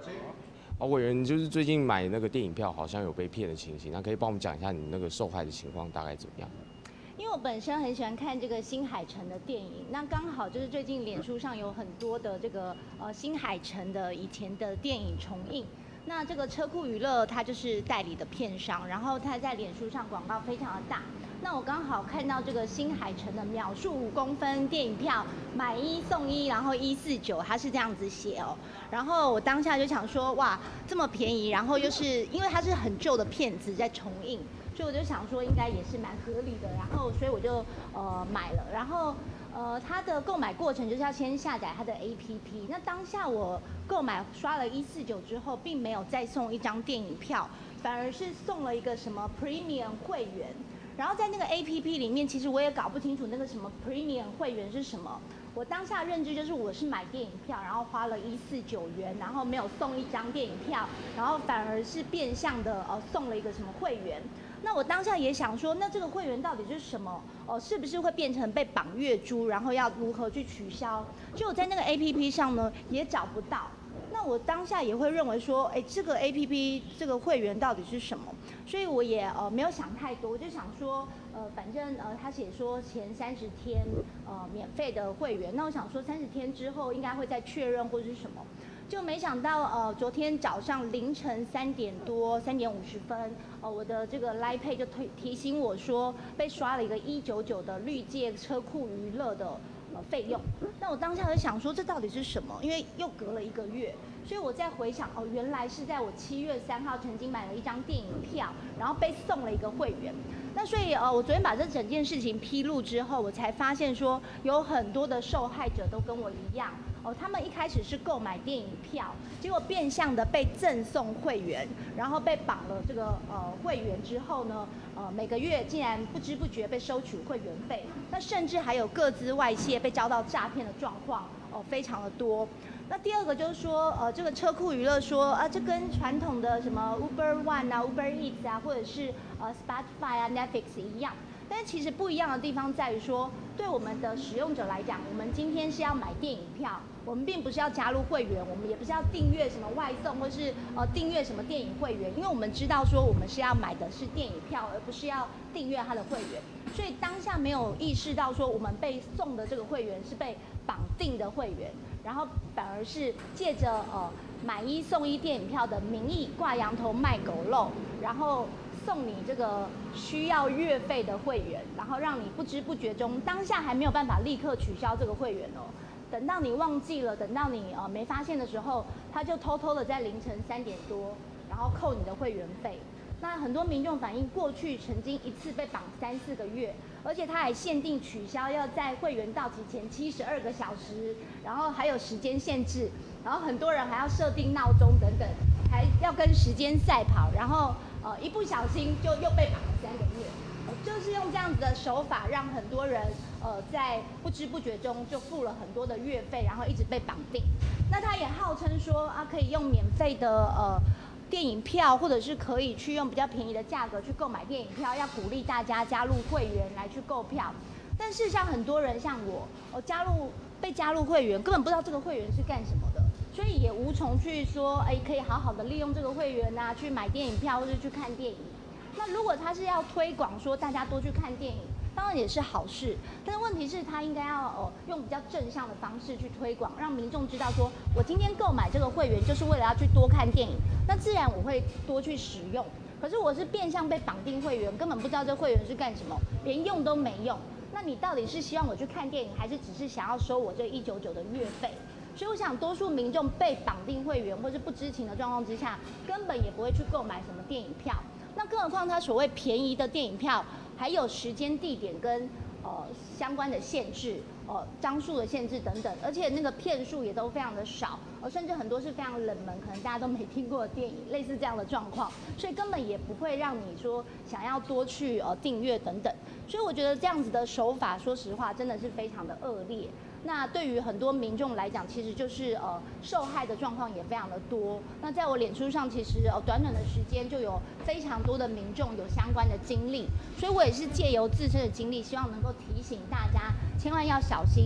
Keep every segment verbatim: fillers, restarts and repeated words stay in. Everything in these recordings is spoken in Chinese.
哦，委员就是最近买那个电影票好像有被骗的情形，那可以帮我们讲一下你那个受害的情况大概怎么样？ 因为我本身很喜欢看这个新海诚的电影，那刚好就是最近脸书上有很多的这个呃新海诚的以前的电影重映。那这个车库娱乐它就是代理的片商，然后它在脸书上广告非常的大。那我刚好看到这个新海诚的秒速五公分电影票买一送一，然后一四九，它是这样子写哦。然后我当下就想说，哇，这么便宜，然后又是因为它是很旧的片子在重映。所以我就想说，应该也是蛮合理的，然后所以我就呃买了，然后呃它的购买过程就是要先下载它的 A P P。那当下我购买刷了一四九之后，并没有再送一张电影票，反而是送了一个什么 Premium 会员。然后在那个 A P P 里面，其实我也搞不清楚那个什么 Premium 会员是什么。我当下认知就是我是买电影票，然后花了一四九元，然后没有送一张电影票，然后反而是变相的呃送了一个什么会员。那我当下也想说，那这个会员到底是什么？哦、呃，是不是会变成被绑月租，然后要如何去取消？就我在那个 A P P 上呢，也找不到。那我当下也会认为说，哎，这个 A P P 这个会员到底是什么？所以我也呃没有想太多，我就想说，呃，反正呃他写说前三十天呃免费的会员，那我想说三十天之后应该会再确认或是什么。就没想到，呃，昨天早上凌晨三点多，三点五十分，呃，我的这个 Line Pay 就提提醒我说，被刷了一个一九九的绿界车库娱乐的呃费用。那我当下就想说，这到底是什么？因为又隔了一个月，所以我在回想，哦，原来是在我七月三号曾经买了一张电影票，然后被送了一个会员。那所以呃，我昨天把这整件事情披露之后，我才发现说，有很多的受害者都跟我一样。哦，他们一开始是购买电影票，结果变相的被赠送会员，然后被绑了这个呃会员之后呢，呃每个月竟然不知不觉被收取会员费，那甚至还有个资外泄被遭到诈骗的状况，哦非常的多。那第二个就是说，呃这个车库娱乐说啊，这跟传统的什么 Uber One 啊、Uber Eats 啊，或者是呃 Spotify 啊、Netflix 一样。但是其实不一样的地方在于说，对我们的使用者来讲，我们今天是要买电影票，我们并不是要加入会员，我们也不是要订阅什么外送，或是呃订阅什么电影会员，因为我们知道说我们是要买的是电影票，而不是要订阅它的会员，所以当下没有意识到说我们被送的这个会员是被绑定的会员，然后反而是借着呃买一送一电影票的名义挂羊头卖狗肉，然后送你这个需要月费的会员，然后让你不知不觉中当下还没有办法立刻取消这个会员哦。等到你忘记了，等到你呃没发现的时候，他就偷偷的在凌晨三点多，然后扣你的会员费。那很多民众反映，过去曾经一次被绑三四个月，而且他还限定取消要在会员到期前七十二个小时，然后还有时间限制，然后很多人还要设定闹钟等等，还要跟时间赛跑，然后呃一不小心就又被绑了三个月。就是用这样子的手法，让很多人呃在不知不觉中就付了很多的月费，然后一直被绑定。那他也号称说啊，可以用免费的呃电影票，或者是可以去用比较便宜的价格去购买电影票，要鼓励大家加入会员来去购票。但事实上，很多人像我，我、哦、加入被加入会员，根本不知道这个会员是干什么的，所以也无从去说，哎，可以好好的利用这个会员啊，去买电影票或者去看电影。那如果他是要推广说大家多去看电影，当然也是好事，但是问题是他应该要哦用比较正向的方式去推广，让民众知道说我今天购买这个会员就是为了要去多看电影，那自然我会多去使用。可是我是变相被绑定会员，根本不知道这会员是干什么，连用都没用。那你到底是希望我去看电影，还是只是想要收我这一九九的月费？所以我想，多数民众被绑定会员或是不知情的状况之下，根本也不会去购买什么电影票。那更何况他所谓便宜的电影票，还有时间、地点跟呃相关的限制，呃张数的限制等等，而且那个片数也都非常的少，呃甚至很多是非常冷门，可能大家都没听过的电影，类似这样的状况，所以根本也不会让你说想要多去呃订阅等等。所以我觉得这样子的手法，说实话真的是非常的恶劣。那对于很多民众来讲，其实就是呃受害的状况也非常的多。那在我脸书上，其实呃短短的时间就有非常多的民众有相关的经历，所以我也是借由自身的经历，希望能够提醒大家，千万要小心。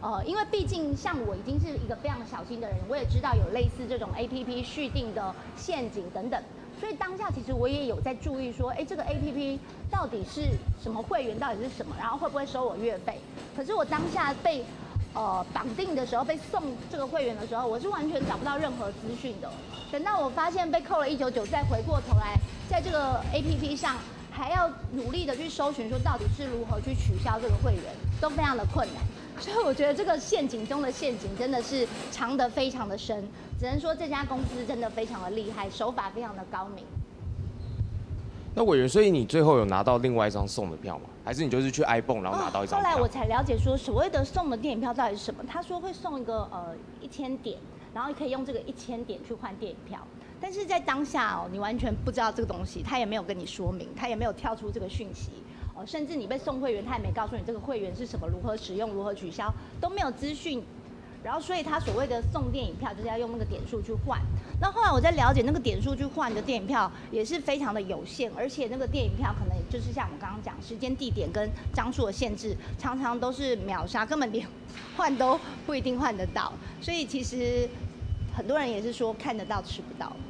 呃，因为毕竟像我已经是一个非常小心的人，我也知道有类似这种 A P P 续订的陷阱等等，所以当下其实我也有在注意说，哎，这个 A P P 到底是什么会员，到底是什么，然后会不会收我月费？可是我当下被呃绑定的时候，被送这个会员的时候，我是完全找不到任何资讯的。等到我发现被扣了一九九，再回过头来，在这个 A P P 上还要努力的去搜寻，说到底是如何去取消这个会员，都非常的困难。所以我觉得这个陷阱中的陷阱真的是藏得非常的深，只能说这家公司真的非常的厉害，手法非常的高明。 那委员，所以你最后有拿到另外一张送的票吗？还是你就是去 iPhone 然后拿到一张票？ 后来我才了解说，所谓的送的电影票到底是什么。他说会送一个呃一千点，然后可以用这个一千点去换电影票。但是在当下哦，你完全不知道这个东西，他也没有跟你说明，他也没有跳出这个讯息。哦，甚至你被送会员，他也没告诉你这个会员是什么，如何使用，如何取消，都没有资讯。然后，所以他所谓的送电影票，就是要用那个点数去换。那后来我在了解，那个点数去换的电影票也是非常的有限，而且那个电影票可能就是像我刚刚讲，时间、地点跟张数的限制，常常都是秒杀，根本连换都不一定换得到。所以其实很多人也是说看得到吃不到。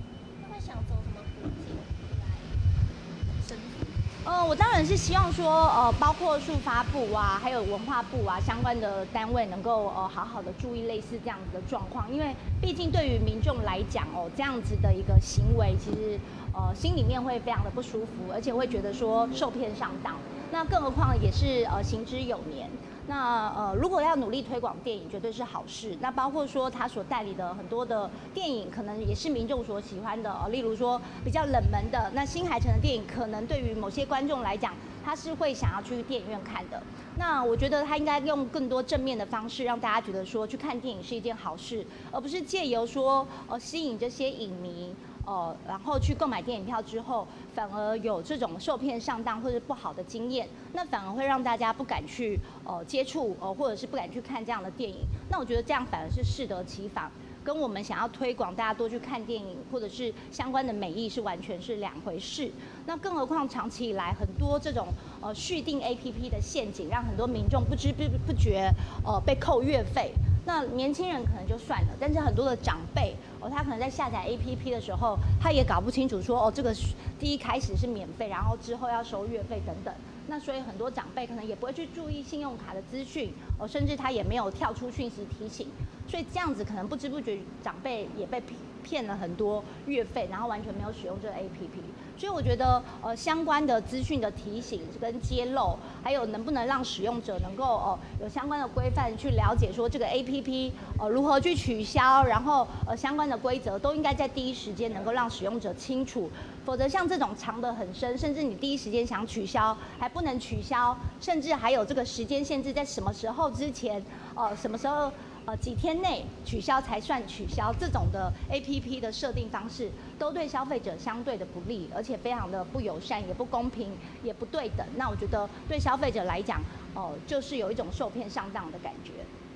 呃，我当然是希望说，呃，包括数发部啊，还有文化部啊相关的单位能够呃好好的注意类似这样子的状况，因为毕竟对于民众来讲哦，这样子的一个行为，其实呃心里面会非常的不舒服，而且会觉得说受骗上当。那更何况也是呃行之有年。那呃，如果要努力推广电影，绝对是好事。那包括说他所代理的很多的电影，可能也是民众所喜欢的。呃，例如说比较冷门的，那新海诚的电影，可能对于某些观众来讲，他是会想要去电影院看的。那我觉得他应该用更多正面的方式，让大家觉得说去看电影是一件好事，而不是借由说呃吸引这些影迷。呃，然后去购买电影票之后，反而有这种受骗上当或者不好的经验，那反而会让大家不敢去呃接触呃，或者是不敢去看这样的电影。那我觉得这样反而是适得其反，跟我们想要推广大家多去看电影或者是相关的美意是完全是两回事。那更何况长期以来很多这种呃续订 A P P 的陷阱，让很多民众不知不不觉呃被扣月费。那年轻人可能就算了，但是很多的长辈哦，他可能在下载 A P P 的时候，他也搞不清楚说哦，这个第一开始是免费，然后之后要收月费等等。那所以很多长辈可能也不会去注意信用卡的资讯哦，甚至他也没有跳出讯息提醒，所以这样子可能不知不觉长辈也被骗了很多月费，然后完全没有使用这个 A P P。所以我觉得呃相关的资讯的提醒跟揭露，还有能不能让使用者能够呃有相关的规范去了解说这个 A P P 呃如何去取消，然后呃相关的规则都应该在第一时间能够让使用者清楚，否则像这种藏得很深，甚至你第一时间想取消还不能取消，甚至还有这个时间限制，在什么时候之前，呃什么时候。呃，几天内取消才算取消，这种的 A P P 的设定方式，都对消费者相对的不利，而且非常的不友善，也不公平，也不对等。那我觉得对消费者来讲，哦、呃，就是有一种受骗上当的感觉。